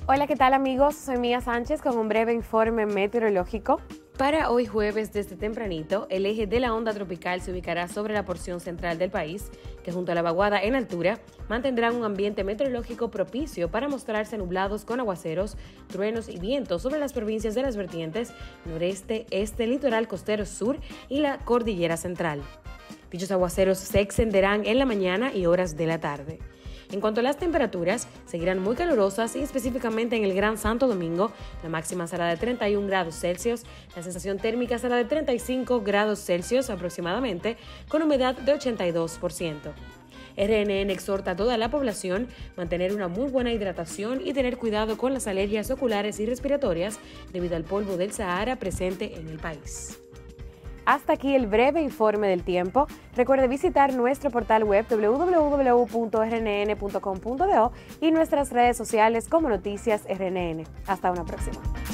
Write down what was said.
Hola, ¿qué tal amigos? Soy Mía Sánchez con un breve informe meteorológico. Para hoy jueves, desde tempranito, el eje de la onda tropical se ubicará sobre la porción central del país, que junto a la vaguada en altura, mantendrán un ambiente meteorológico propicio para mostrarse nublados con aguaceros, truenos y vientos sobre las provincias de las vertientes noreste, este, litoral costero sur y la cordillera central. Dichos aguaceros se extenderán en la mañana y horas de la tarde. En cuanto a las temperaturas, seguirán muy calurosas y específicamente en el Gran Santo Domingo, la máxima será de 31 grados Celsius, la sensación térmica será de 35 grados Celsius aproximadamente, con humedad de 82%. RNN exhorta a toda la población a mantener una muy buena hidratación y tener cuidado con las alergias oculares y respiratorias debido al polvo del Sahara presente en el país. Hasta aquí el breve informe del tiempo. Recuerde visitar nuestro portal web www.rnn.com.do y nuestras redes sociales como Noticias RNN. Hasta una próxima.